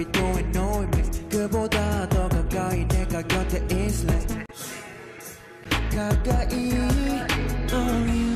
going knowing me 그보다 더 가까이 내가 곁에 있을래 가까이